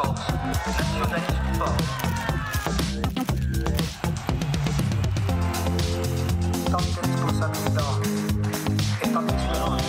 force, nationalisme fort. Tant de responsabilità e tanta speranza.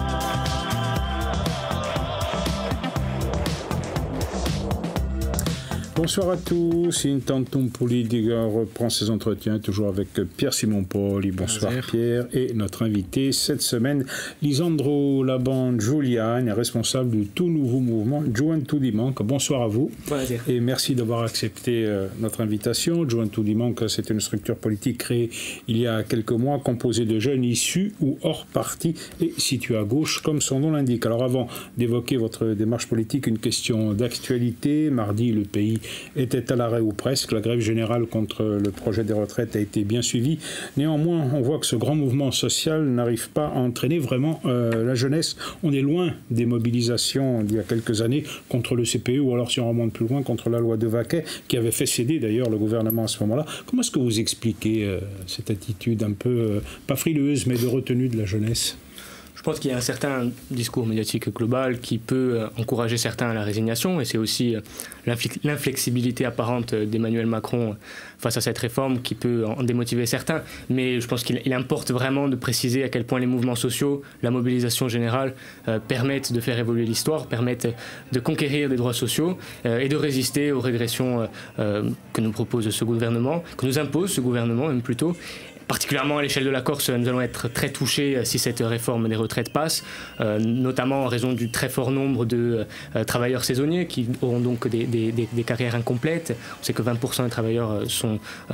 Bonsoir à tous. Intentum Politica reprend ses entretiens, toujours avec Pierre-Simon Poli. Bonsoir Pierre. Et notre invité cette semaine, Lisandro Laban-Giuliani, responsable du tout nouveau mouvement Juventud Manca. Bonsoir à vous. Bonjour. Et merci d'avoir accepté notre invitation. Juventud Manca, c'est une structure politique créée il y a quelques mois, composée de jeunes issus ou hors parti et située à gauche, comme son nom l'indique. Alors avant d'évoquer votre démarche politique, une question d'actualité. Mardi, le pays était à l'arrêt ou presque. La grève générale contre le projet des retraites a été bien suivie. Néanmoins, on voit que ce grand mouvement social n'arrive pas à entraîner vraiment la jeunesse. On est loin des mobilisations d'il y a quelques années contre le CPE, ou alors si on remonte plus loin, contre la loi de Vaquet, qui avait fait céder d'ailleurs le gouvernement à ce moment-là. Comment est-ce que vous expliquez cette attitude un peu, pas frileuse, mais de retenue de la jeunesse ? Je pense qu'il y a un certain discours médiatique global qui peut encourager certains à la résignation, et c'est aussi l'inflexibilité apparente d'Emmanuel Macron face à cette réforme qui peut en démotiver certains. Mais je pense qu'il importe vraiment de préciser à quel point les mouvements sociaux, la mobilisation générale permettent de faire évoluer l'histoire, permettent de conquérir des droits sociaux et de résister aux régressions que nous propose ce gouvernement, que nous impose ce gouvernement même plutôt. Particulièrement à l'échelle de la Corse, nous allons être très touchés si cette réforme des retraites passe, notamment en raison du très fort nombre de travailleurs saisonniers qui auront donc des carrières incomplètes. On sait que 20% des travailleurs sont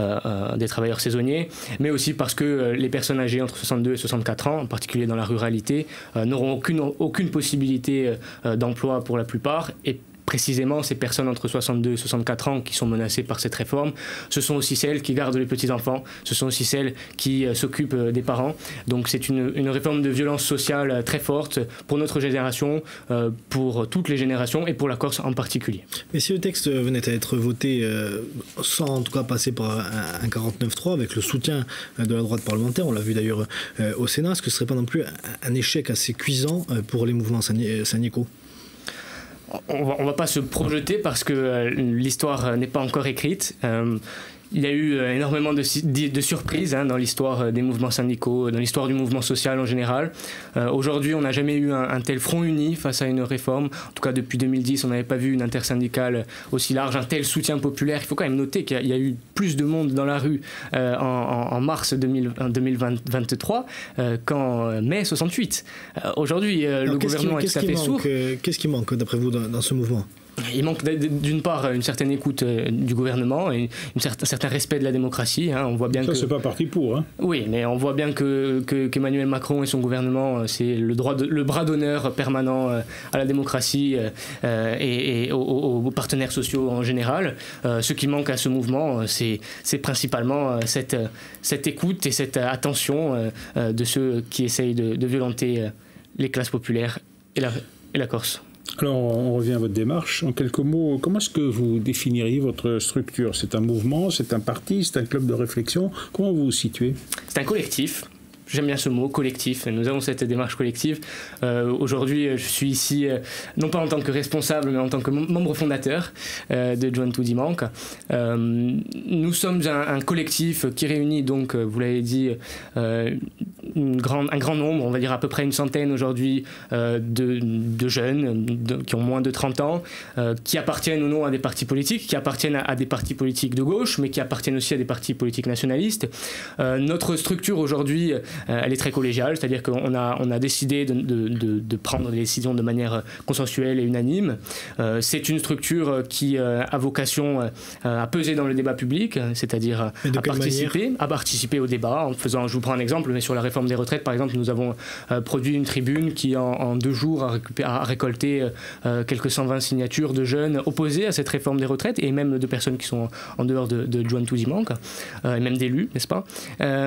des travailleurs saisonniers, mais aussi parce que les personnes âgées entre 62 et 64 ans, en particulier dans la ruralité, n'auront aucune possibilité d'emploi pour la plupart. Et précisément, ces personnes entre 62 et 64 ans qui sont menacées par cette réforme, ce sont aussi celles qui gardent les petits-enfants, ce sont aussi celles qui s'occupent des parents. Donc c'est une réforme de violence sociale très forte pour notre génération, pour toutes les générations et pour la Corse en particulier. Mais si le texte venait à être voté sans en tout cas passer par un 49.3 avec le soutien de la droite parlementaire, on l'a vu d'ailleurs au Sénat, est-ce que ce ne serait pas non plus un échec assez cuisant pour les mouvements syndicaux ? On va pas se projeter parce que l'histoire n'est pas encore écrite. Il y a eu énormément de surprises dans l'histoire des mouvements syndicaux, dans l'histoire du mouvement social en général. Aujourd'hui, on n'a jamais eu un tel front uni face à une réforme. En tout cas, depuis 2010, on n'avait pas vu une intersyndicale aussi large, un tel soutien populaire. Il faut quand même noter qu'il y a eu plus de monde dans la rue en mars 2023 qu'en mai 68. Aujourd'hui, le gouvernement est tout à fait sourd. Qu'est-ce qui manque, d'après vous, dans ce mouvement ? Il manque d'une part une certaine écoute du gouvernement et un certain respect de la démocratie. On voit bien ça, c'est pas parti pour. Oui, mais on voit bien qu'Emmanuel Macron et son gouvernement, c'est le bras d'honneur permanent à la démocratie et aux partenaires sociaux en général. Ce qui manque à ce mouvement, c'est principalement cette écoute et cette attention de ceux qui essayent de violenter les classes populaires et la Corse. Alors, on revient à votre démarche. En quelques mots, comment est-ce que vous définiriez votre structure ? C'est un mouvement, c'est un parti, c'est un club de réflexion ? Comment vous vous situez ? C'est un collectif. J'aime bien ce mot, collectif. Nous avons cette démarche collective. Aujourd'hui, je suis ici, non pas en tant que responsable, mais en tant que membre fondateur de Juventud Manca. Nous sommes un collectif qui réunit, donc, vous l'avez dit, un grand nombre, on va dire à peu près une centaine aujourd'hui, de jeunes qui ont moins de 30 ans, qui appartiennent ou non à des partis politiques, qui appartiennent à des partis politiques de gauche, mais qui appartiennent aussi à des partis politiques nationalistes. Notre structure aujourd'hui, elle est très collégiale, c'est-à-dire qu'on a décidé de prendre des décisions de manière consensuelle et unanime. C'est une structure qui a vocation à peser dans le débat public, c'est-à-dire à participer au débat. Je vous prends un exemple, mais sur la réforme des retraites, par exemple, nous avons produit une tribune qui, en 2 jours, a récolté quelques 120 signatures de jeunes opposés à cette réforme des retraites, et même de personnes qui sont en dehors de Juventud Manca, et même d'élus, n'est-ce pas ?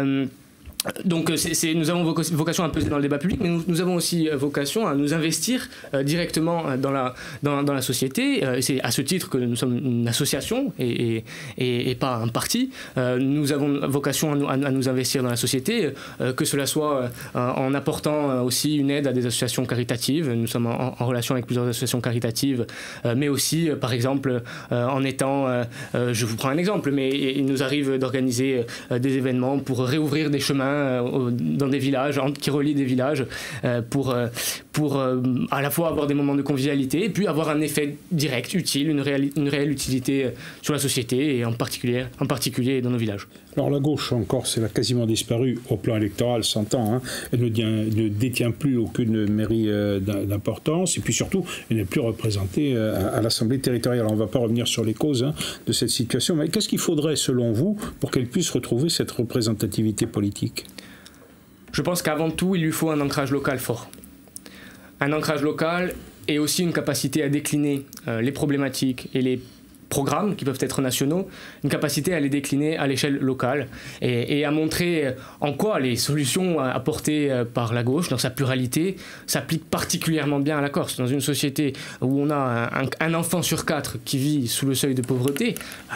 Donc nous avons vocation à peser dans le débat public, mais nous avons aussi vocation à nous investir directement dans la société. C'est à ce titre que nous sommes une association et pas un parti. Nous avons vocation à nous investir dans la société, que cela soit en apportant aussi une aide à des associations caritatives. Nous sommes en relation avec plusieurs associations caritatives, mais aussi, par exemple, en étant... je vous prends un exemple, mais il nous arrive d'organiser des événements pour réouvrir des chemins dans des villages, qui relient des villages, pour à la fois avoir des moments de convivialité et puis avoir un effet direct, utile, une réelle utilité sur la société et en particulier dans nos villages. Alors la gauche en Corse, elle a quasiment disparu au plan électoral, s'entend, hein. Elle ne détient plus aucune mairie d'importance et puis surtout, elle n'est plus représentée à l'Assemblée territoriale. Alors, on ne va pas revenir sur les causes de cette situation, mais qu'est-ce qu'il faudrait selon vous pour qu'elle puisse retrouver cette représentativité politique ? Je pense qu'avant tout, il lui faut un ancrage local fort. Un ancrage local et aussi une capacité à décliner les problématiques et les programmes qui peuvent être nationaux, une capacité à les décliner à l'échelle locale et à montrer en quoi les solutions apportées par la gauche, dans sa pluralité, s'appliquent particulièrement bien à la Corse. Dans une société où on a un enfant sur 4 qui vit sous le seuil de pauvreté,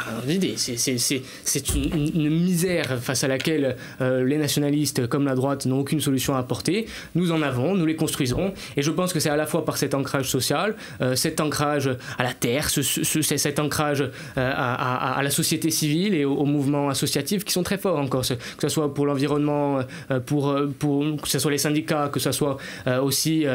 c'est une misère face à laquelle les nationalistes comme la droite n'ont aucune solution à apporter. Nous en avons, nous les construiserons, et je pense que c'est à la fois par cet ancrage social, cet ancrage à la terre, cet ancrage à la société civile et aux mouvements associatifs qui sont très forts en Corse, que ce soit pour l'environnement, que ce soit les syndicats, que ce soit aussi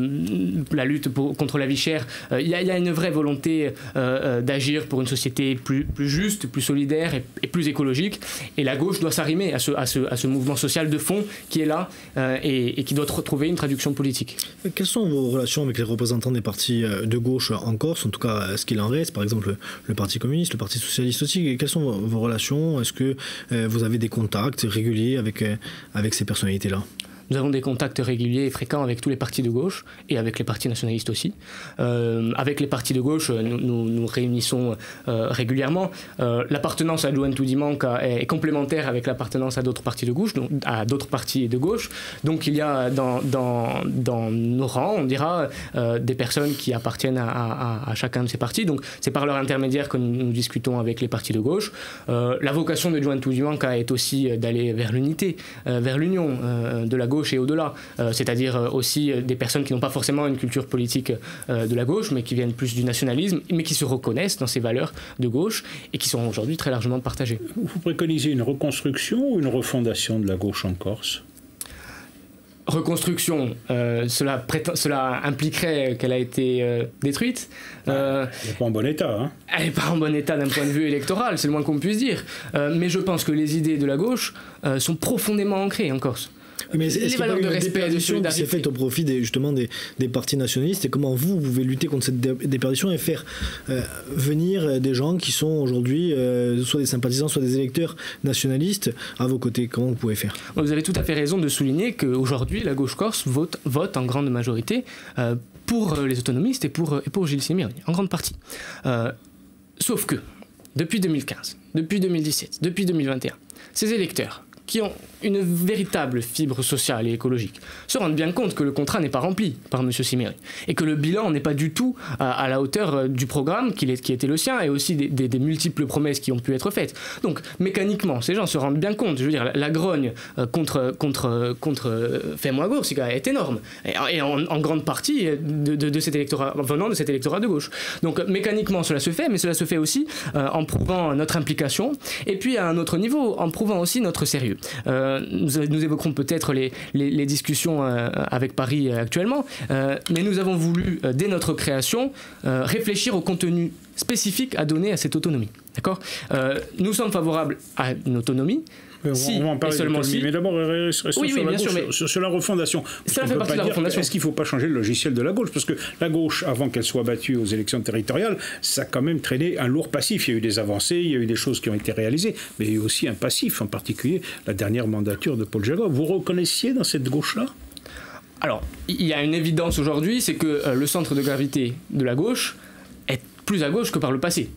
la lutte contre la vie chère. Il y a une vraie volonté d'agir pour une société plus juste, plus solidaire et plus écologique, et la gauche doit s'arrimer à ce mouvement social de fond qui est là et qui doit retrouver une traduction politique. Quelles sont vos relations avec les représentants des partis de gauche en Corse, en tout cas ce qu'il en reste, par exemple le Parti communiste, le Parti socialiste aussi? Quelles sont vos relations? Est-ce que vous avez des contacts réguliers avec ces personnalités-là? Nous avons des contacts réguliers et fréquents avec tous les partis de gauche et avec les partis nationalistes aussi. Avec les partis de gauche, nous réunissons régulièrement. L'appartenance à Juventude di Manca est complémentaire avec l'appartenance à d'autres partis de gauche, donc à d'autres partis de gauche. Donc il y a dans nos rangs, on dira, des personnes qui appartiennent à chacun de ces partis. Donc c'est par leur intermédiaire que nous discutons avec les partis de gauche. La vocation de Juventude di Manca est aussi d'aller vers l'unité, vers l'union de la gauche et au-delà, c'est-à-dire aussi des personnes qui n'ont pas forcément une culture politique de la gauche, mais qui viennent plus du nationalisme, mais qui se reconnaissent dans ces valeurs de gauche et qui sont aujourd'hui très largement partagées. Vous préconisez une reconstruction ou une refondation de la gauche en Corse ? Reconstruction, cela impliquerait qu'elle a été détruite. Elle n'est pas en bon état. Hein. Elle n'est pas en bon état d'un point de vue électoral, c'est le moins qu'on puisse dire. Mais je pense que les idées de la gauche sont profondément ancrées en Corse. Mais les valeurs de respect et de solidarité, c'est fait au profit justement des partis nationalistes, et comment vous pouvez lutter contre cette déperdition et faire venir des gens qui sont aujourd'hui soit des sympathisants, soit des électeurs nationalistes à vos côtés? Comment vous pouvez faire? Vous avez tout à fait raison de souligner qu'aujourd'hui la gauche corse vote en grande majorité pour les autonomistes et pour Gilles Semiri, en grande partie. Sauf que depuis 2015, depuis 2017, depuis 2021, ces électeurs qui ont une véritable fibre sociale et écologique se rendent bien compte que le contrat n'est pas rempli par M. Semiri et que le bilan n'est pas du tout à la hauteur du programme qui était le sien et aussi des multiples promesses qui ont pu être faites. Donc mécaniquement, ces gens se rendent bien compte, je veux dire, la grogne contre Fais-moi Goursica est énorme et en grande partie de cet électorat, venant de cet électorat de gauche. Donc mécaniquement cela se fait, mais cela se fait aussi en prouvant notre implication et puis à un autre niveau, en prouvant aussi notre sérieux. Nous évoquerons peut-être les discussions avec Paris actuellement, mais nous avons voulu, dès notre création, réfléchir au contenu spécifique à donner à cette autonomie. D'accord ? Nous sommes favorables à une autonomie. Si, on va en parler d'autonomie, mais d'abord restons sur la refondation. Ça fait partie de la refondation. Est-ce qu'il ne faut pas changer le logiciel de la gauche? Parce que la gauche, avant qu'elle soit battue aux élections territoriales, ça a quand même traîné un lourd passif. Il y a eu des avancées, il y a eu des choses qui ont été réalisées, mais il y a eu aussi un passif, en particulier la dernière mandature de Paul Jacob. Vous reconnaissiez dans cette gauche-là? Alors, il y a une évidence aujourd'hui, c'est que le centre de gravité de la gauche est plus à gauche que par le passé.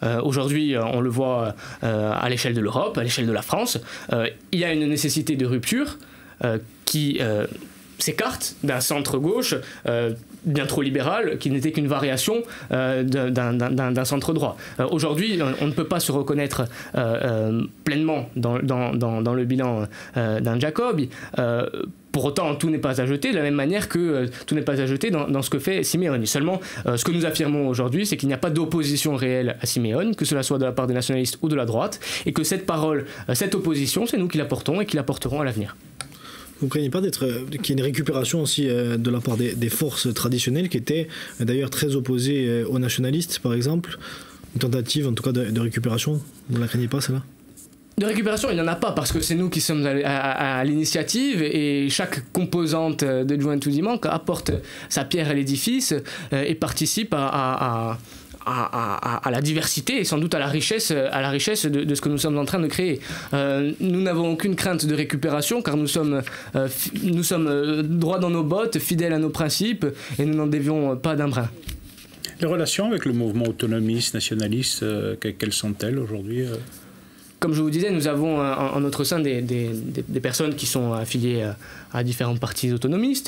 Aujourd'hui, on le voit à l'échelle de l'Europe, à l'échelle de la France. Il y a une nécessité de rupture qui s'écarte d'un centre-gauche bien trop libéral, qui n'était qu'une variation d'un centre-droit. Aujourd'hui, on ne peut pas se reconnaître pleinement dans le bilan d'un Jacobi. Pour autant, tout n'est pas à jeter, de la même manière que tout n'est pas à jeter dans ce que fait Simeoni. Seulement, ce que nous affirmons aujourd'hui, c'est qu'il n'y a pas d'opposition réelle à Simeoni, que cela soit de la part des nationalistes ou de la droite, et que cette parole, cette opposition, c'est nous qui la portons et qui la porterons à l'avenir. Vous ne craignez pas qu'il y ait une récupération aussi de la part des forces traditionnelles qui étaient d'ailleurs très opposées aux nationalistes, par exemple? Une tentative, en tout cas, de récupération? Vous ne la craignez pas, celle-là? De récupération, il n'y en a pas, parce que c'est nous qui sommes à l'initiative, et chaque composante de Juventude Manque apporte sa pierre à l'édifice et participe à la diversité et sans doute à la richesse de ce que nous sommes en train de créer. Nous n'avons aucune crainte de récupération, car nous sommes droits dans nos bottes, fidèles à nos principes, et nous n'en dévions pas d'un brin. Les relations avec le mouvement autonomiste, nationaliste, quelles sont-elles aujourd'hui? Comme je vous disais, nous avons en notre sein des personnes qui sont affiliées à différents partis autonomistes.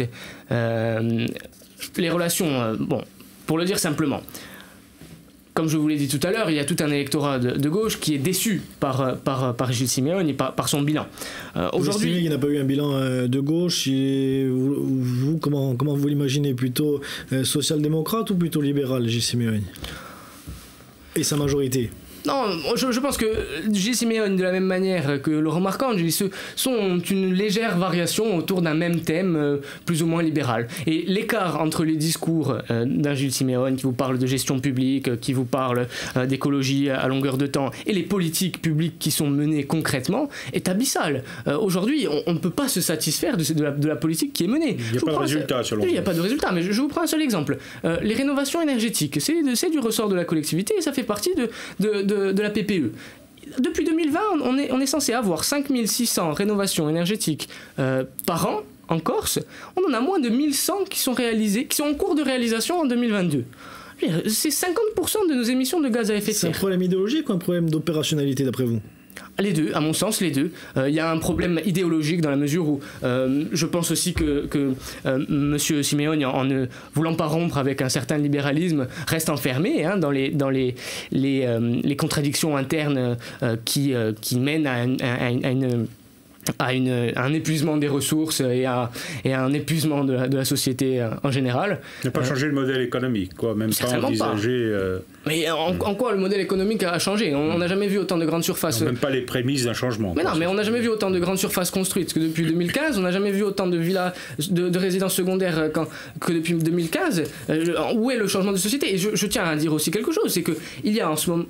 Les relations, pour le dire simplement, comme je vous l'ai dit tout à l'heure, il y a tout un électorat de gauche qui est déçu par Gilles Simeoni, par son bilan. Aujourd'hui, il n'y n'a pas eu un bilan de gauche. Vous, comment vous l'imaginez? Plutôt social-démocrate ou plutôt libéral, Gilles Simeoni? Et sa majorité? Non, je pense que Gilles Simeoni, de la même manière que Laurent Marcangeli, sont une légère variation autour d'un même thème plus ou moins libéral. Et l'écart entre les discours d'un Gilles Simeoni qui vous parle de gestion publique, qui vous parle d'écologie à longueur de temps, et les politiques publiques qui sont menées concrètement est abyssal. Aujourd'hui, on ne peut pas se satisfaire de la politique qui est menée. Il n'y a pas de résultat, selon vous. Il n'y a pas de résultat, mais je vous prends un seul exemple. Les rénovations énergétiques, c'est du ressort de la collectivité et ça fait partie de la PPE. Depuis 2020, on est censé avoir 5600 rénovations énergétiques par an en Corse. On en a moins de 1100 qui sont réalisées, qui sont en cours de réalisation en 2022. C'est 50% de nos émissions de gaz à effet de serre. C'est un problème idéologique ou un problème d'opérationnalité d'après vous? Les deux, à mon sens, les deux. Il y a un problème idéologique dans la mesure où je pense aussi que M. Simeoni, en ne voulant pas rompre avec un certain libéralisme, reste enfermé dans les contradictions internes qui mènent à un épuisement des ressources et à un épuisement de la société en général. Il n'a pas changé le modèle économique, quoi, même pas envisagé... Mais en quoi le modèle économique a changé? On n'a jamais vu autant de grandes surfaces... Non, même pas les prémices d'un changement. Mais non, mais on n'a jamais vu autant de grandes surfaces construites que depuis 2015. On n'a jamais vu autant de villas, de résidences secondaires que depuis 2015. Où est le changement de société? Et je tiens à dire aussi quelque chose, c'est qu'il y a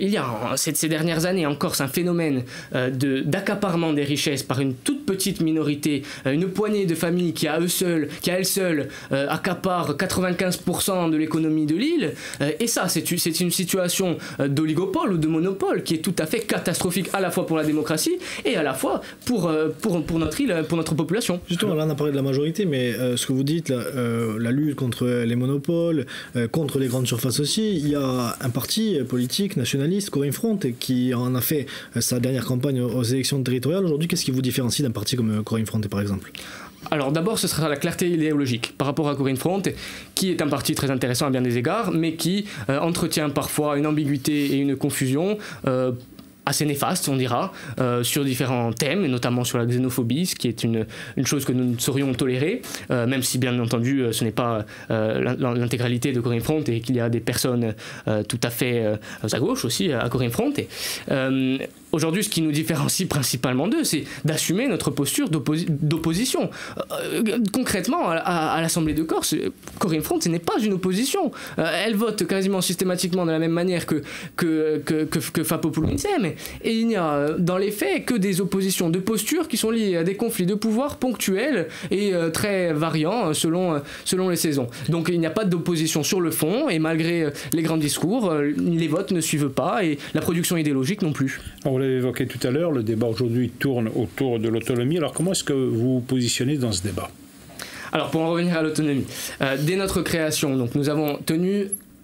ces dernières années en Corse un phénomène d'accaparement des richesses par une toute petite minorité, une poignée de familles qui à elles seules accaparent 95% de l'économie de l'île. Et ça, c'est une situation d'oligopole ou de monopole qui est tout à fait catastrophique à la fois pour la démocratie et à la fois pour notre île, pour notre population. Justement, là on a parlé de la majorité, mais ce que vous dites, la lutte contre les monopoles, contre les grandes surfaces aussi, il y a un parti politique nationaliste, Corinne Front, qui en a fait sa dernière campagne aux élections territoriales. Aujourd'hui, qu'est-ce qui vous différencie d'un parti comme Corinne Front, par exemple? Alors d'abord, ce sera la clarté idéologique par rapport à Corinne Front, qui est un parti très intéressant à bien des égards, mais qui entretient parfois une ambiguïté et une confusion assez néfaste, on dira, sur différents thèmes, et notamment sur la xénophobie, ce qui est une chose que nous ne saurions tolérer, même si bien entendu ce n'est pas l'intégralité de Corinne Front et qu'il y a des personnes tout à fait à gauche aussi à Corinne Front. Aujourd'hui, ce qui nous différencie principalement d'eux, c'est d'assumer notre posture d'opposition. Concrètement, à l'Assemblée de Corse, Corinne Front n'est pas une opposition. Elle vote quasiment systématiquement de la même manière que Fapopoulo Insem. Et il n'y a dans les faits que des oppositions de postures qui sont liées à des conflits de pouvoir ponctuels et très variants selon les saisons. Donc il n'y a pas d'opposition sur le fond, et malgré les grands discours, les votes ne suivent pas et la production idéologique non plus. On l'avait évoqué tout à l'heure, le débat aujourd'hui tourne autour de l'autonomie. Alors comment est-ce que vous vous positionnez dans ce débat? Alors pour en revenir à l'autonomie, dès notre création, donc, nous avons tenu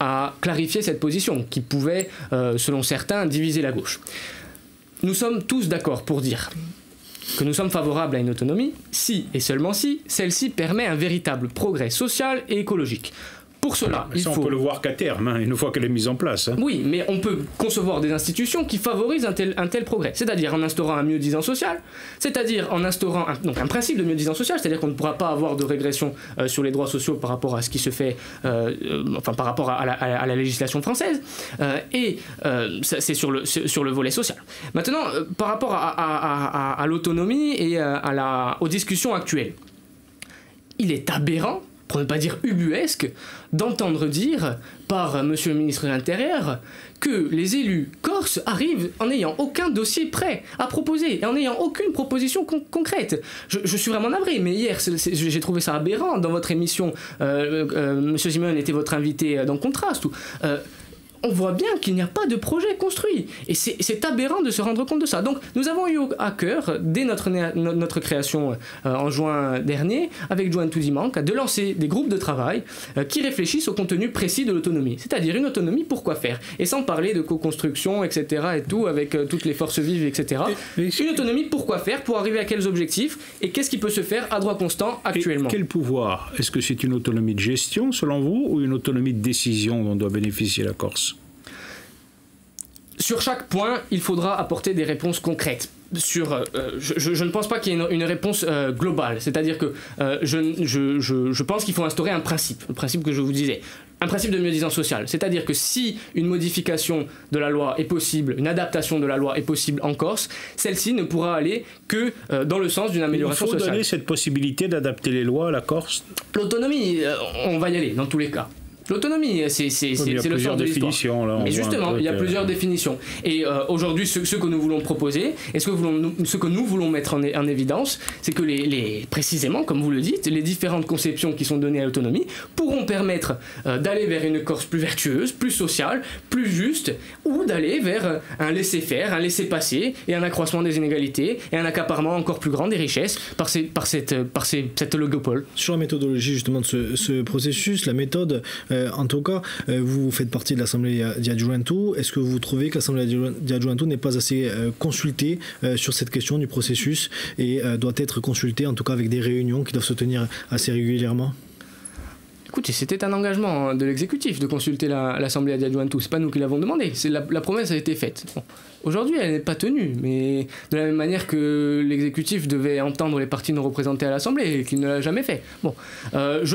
à clarifier cette position qui pouvait, selon certains, diviser la gauche. Nous sommes tous d'accord pour dire que nous sommes favorables à une autonomie si, et seulement si, celle-ci permet un véritable progrès social et écologique. Pour cela, on peut le voir qu'à terme, hein, une fois qu'elle est mise en place. Hein. Oui, mais on peut concevoir des institutions qui favorisent un tel progrès. C'est-à-dire en instaurant un mieux-disant social, c'est-à-dire en instaurant un principe de mieux-disant social, c'est-à-dire qu'on ne pourra pas avoir de régression sur les droits sociaux par rapport à ce qui se fait, par rapport à la législation française, c'est sur le volet social. Maintenant, par rapport à l'autonomie et aux discussions actuelles, il est aberrant, pour ne pas dire ubuesque, d'entendre dire par monsieur le ministre de l'Intérieur que les élus corses arrivent en n'ayant aucun dossier prêt à proposer et en n'ayant aucune proposition concrète. Je suis vraiment navré, mais hier j'ai trouvé ça aberrant dans votre émission. Monsieur Simon était votre invité dans Contraste. On voit bien qu'il n'y a pas de projet construit. Et c'est aberrant de se rendre compte de ça. Donc nous avons eu à cœur, dès notre création en juin dernier, avec Juan Tudimanca, de lancer des groupes de travail qui réfléchissent au contenu précis de l'autonomie. C'est-à-dire une autonomie pour quoi faire. Et sans parler de co-construction, etc. et tout, avec toutes les forces vives, etc. Une autonomie pour quoi faire, pour arriver à quels objectifs, et qu'est-ce qui peut se faire à droit constant actuellement. Et quel pouvoir? Est-ce que c'est une autonomie de gestion, selon vous, ou une autonomie de décision dont doit bénéficier la Corse? Sur chaque point, il faudra apporter des réponses concrètes. Je ne pense pas qu'il y ait une réponse globale. C'est-à-dire que je pense qu'il faut instaurer un principe, le principe que je vous disais. Un principe de mieux-disance sociale. C'est-à-dire que si une modification de la loi est possible, une adaptation de la loi est possible en Corse, celle-ci ne pourra aller que dans le sens d'une amélioration sociale. Il faut donner cette possibilité d'adapter les lois à la Corse. L'autonomie, on va y aller dans tous les cas. L'autonomie, c'est le sort de l'histoire. Mais justement, il y a plusieurs définitions. Et aujourd'hui, ce que nous voulons proposer, et ce que nous voulons mettre en évidence, c'est que précisément, comme vous le dites, les différentes conceptions qui sont données à l'autonomie pourront permettre d'aller vers une Corse plus vertueuse, plus sociale, plus juste, ou d'aller vers un laisser-faire, un laisser-passer, et un accroissement des inégalités, et un accaparement encore plus grand des richesses par cette oligopole. Sur la méthodologie justement de ce processus, la méthode... en tout cas, vous faites partie de l'Assemblée Diadjuantu. Est-ce que vous trouvez que l'Assemblée Diadjuantu n'est pas assez consultée sur cette question du processus et doit être consultée, en tout cas avec des réunions qui doivent se tenir assez régulièrement? Écoutez, c'était un engagement de l'exécutif de consulter l'Assemblée Diadjuantu. C'est pas nous qui l'avons demandé. La promesse a été faite. Bon. Aujourd'hui, elle n'est pas tenue, mais de la même manière que l'exécutif devait entendre les partis non représentés à l'Assemblée et qu'il ne l'a jamais fait. Bon, je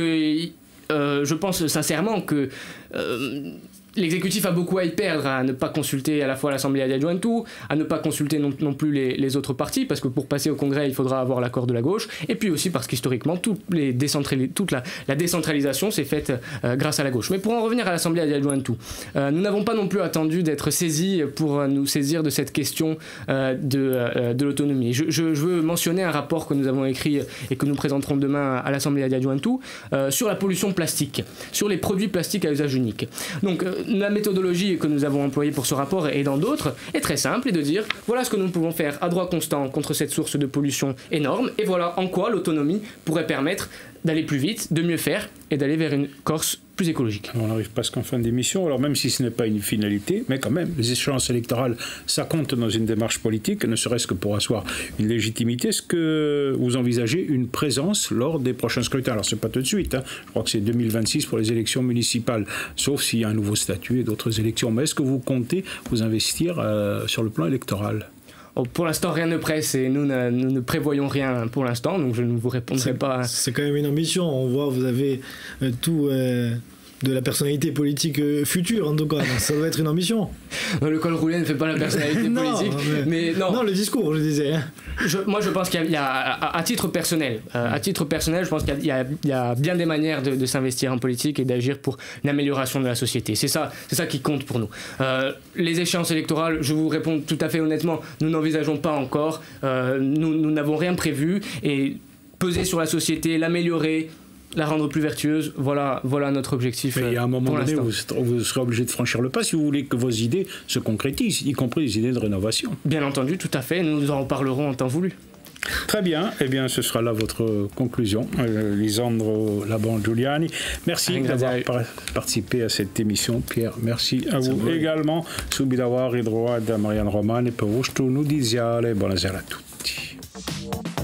pense sincèrement que l'exécutif a beaucoup à y perdre à ne pas consulter à la fois l'Assemblée Diadjuantu, à ne pas consulter non plus les autres partis, parce que pour passer au Congrès, il faudra avoir l'accord de la gauche, et puis aussi parce qu'historiquement, toute la décentralisation s'est faite grâce à la gauche. Mais pour en revenir à l'Assemblée Diadjuantu, nous n'avons pas non plus attendu d'être saisis pour nous saisir de cette question de l'autonomie. Je veux mentionner un rapport que nous avons écrit et que nous présenterons demain à l'Assemblée Diadjuantu sur la pollution plastique, sur les produits plastiques à usage unique. Donc, la méthodologie que nous avons employée pour ce rapport et dans d'autres est très simple, et de dire voilà ce que nous pouvons faire à droit constant contre cette source de pollution énorme, et voilà en quoi l'autonomie pourrait permettre d'aller plus vite, de mieux faire et d'aller vers une Corse plus écologique. On arrive presque en fin d'émission, alors même si ce n'est pas une finalité, mais quand même, les échéances électorales, ça compte dans une démarche politique, ne serait-ce que pour asseoir une légitimité. Est-ce que vous envisagez une présence lors des prochains scrutins? Alors c'est pas tout de suite, hein. Je crois que c'est 2026 pour les élections municipales, sauf s'il y a un nouveau statut et d'autres élections. Mais est-ce que vous comptez vous investir sur le plan électoral? Pour l'instant, rien ne presse et nous ne prévoyons rien pour l'instant, donc je ne vous répondrai pas. C'est quand même une ambition. On voit, vous avez tout de la personnalité politique future, en tout cas. Donc, ça doit être une ambition. Le col roulé ne fait pas la personnalité politique. Mais non, le discours, je disais. Hein. Moi, je pense qu'il y a, à titre personnel, je pense qu'il y a bien des manières de s'investir en politique et d'agir pour une amélioration de la société. C'est ça qui compte pour nous. Les échéances électorales, je vous réponds tout à fait honnêtement, nous n'envisageons pas encore. Nous n'avons rien prévu, et peser sur la société, l'améliorer, la rendre plus vertueuse, voilà notre objectif. Mais à un moment donné, vous serez obligé de franchir le pas si vous voulez que vos idées se concrétisent, y compris les idées de rénovation. Bien entendu, tout à fait, nous en reparlerons en temps voulu. Très bien, eh bien ce sera là votre conclusion, Lisandro Laban-Giuliani. Merci d'avoir participé à cette émission, Pierre. Merci à vous également. Subito Ridroad, Marianne Romane, per Ustu Nudiziale. Buonasera a tutti.